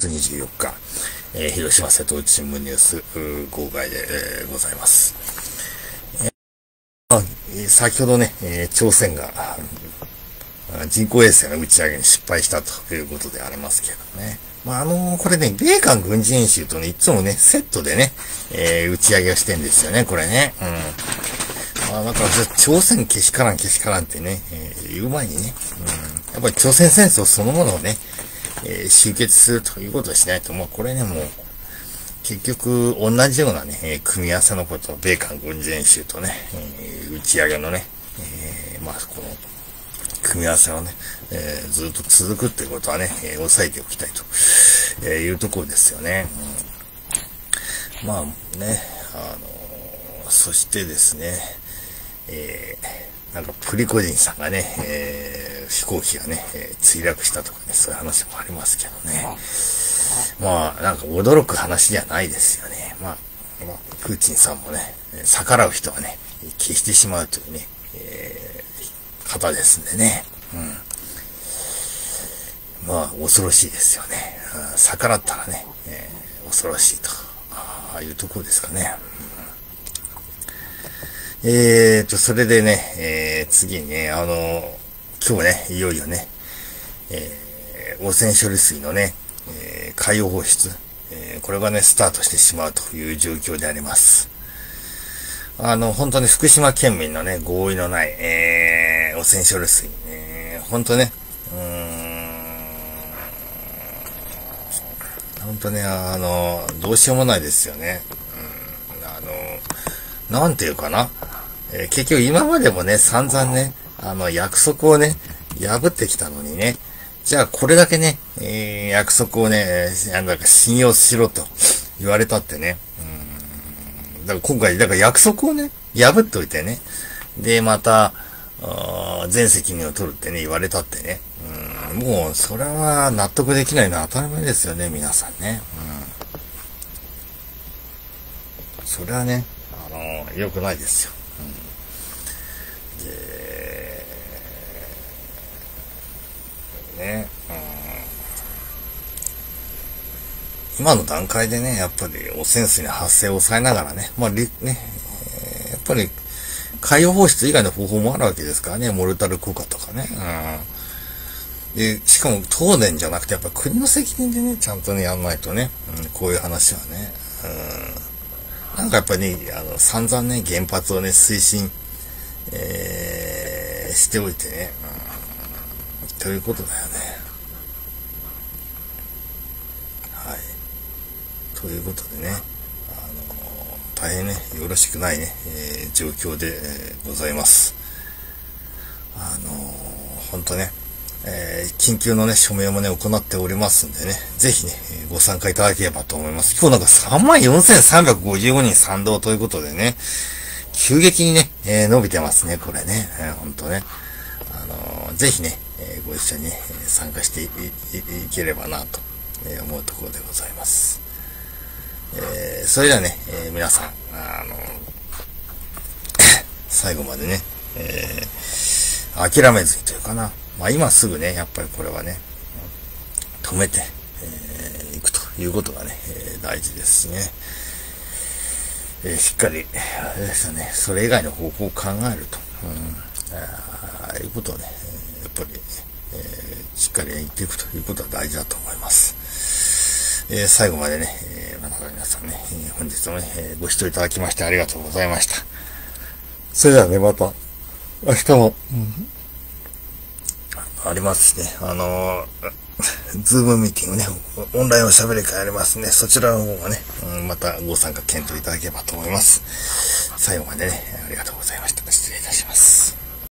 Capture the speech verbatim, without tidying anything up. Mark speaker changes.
Speaker 1: にじゅうよっか、えー、広島瀬戸内新聞ニュース号外で、えー、ございます。えー、先ほどね、えー、朝鮮が人工衛星の打ち上げに失敗したということでありますけどね。まあ、あのー、これね、米韓軍事演習とね、いつもね、セットでね、えー、打ち上げをしてんですよね、これね。うん。まあ、だから、朝鮮けしからんけしからんってね、えー、言う前にね、うん、やっぱり朝鮮戦争そのものをね、えー、終結するということをしないと、もうこれね、もう、結局、同じようなね、えー、組み合わせのことを、米韓軍事演習とね、えー、打ち上げのね、えー、まあ、この、組み合わせをね、えー、ずっと続くっていうことはね、えー、抑えておきたいと、えー、いうところですよね。うん、まあね、あのー、そしてですね、えー、なんかプリコジンさんがね、えー、飛行機がね、えー、墜落したとかね、そういう話もありますけどね。まあ、なんか驚く話じゃないですよね。まあ、まあ、プーチンさんもね、逆らう人はね、消してしまうというね、えー、方ですんでね。うん。まあ、恐ろしいですよね。逆らったらね、えー、恐ろしいと、ああいうところですかね。うん、えーと、それでね、えー、次にね、あの、今日ね、いよいよね、えー、汚染処理水のね、えー、海洋放出、えー、これがね、スタートしてしまうという状況であります。あの、本当に福島県民のね、合意のない、えー、汚染処理水、ね、本当ね、うーん、本当ね、あの、どうしようもないですよね。うん、あの、なんていうかな、えー、結局今までもね、散々ね、あの、約束をね、破ってきたのにね、じゃあこれだけね、えー、約束をね、なんか信用しろと言われたってね、うん、だから今回、だから約束をね、破っといてね、で、また、全責任を取るってね、言われたってね、うん、もう、それは納得できないのは当たり前ですよね、皆さんね。うん、それはね、あのー、良くないですよ。うん、で、ね、うん、今の段階でね、やっぱり汚染水の発生を抑えながらね、まあ、ね、えー、やっぱり海洋放出以外の方法もあるわけですからね、モルタル効果とかね。うん、で、しかも東電じゃなくてやっぱ国の責任でね、ちゃんとね、やんないとね、うん、こういう話はね、うん、なんかやっぱりね、あの、散々ね、原発をね、推進、えー、しておいてね、うん、ということだよね。はい。ということでね、あのー、大変ね、よろしくないね、えー、状況で、えー、ございます。あのー、ほんとね、えー、緊急のね、署名もね、行っておりますんでね、ぜひね、ご参加いただければと思います。今日なんかさんまんよんせんさんびゃくごじゅうごにん賛同ということでね、急激にね、えー、伸びてますね、これね、えー、ほんとね。あのー、ぜひね、えー、ご一緒にね、参加してい、い、いければなと思うところでございます。えー、それではね、えー、皆さん、あのー、最後までね、えー、諦めずにというかな。まあ今すぐね、やっぱりこれはね、止めて、えー、いくということがね、えー、大事ですね。えー、しっかり、あれですよね、それ以外の方法を考えると。うん、ああいうことをね、やっぱり、えー、しっかり言っていくということは大事だと思います。えー、最後までね、えー、また皆さんね、えー、本日もね、えー、ご視聴いただきましてありがとうございました。それではね、また、明日も、うん、ありますしね、あのー、ズームミーティングね、オンラインおしゃべり会ありますね、そちらの方がね、うん、またご参加検討いただければと思います。最後までね、ありがとうございました。失礼いたします。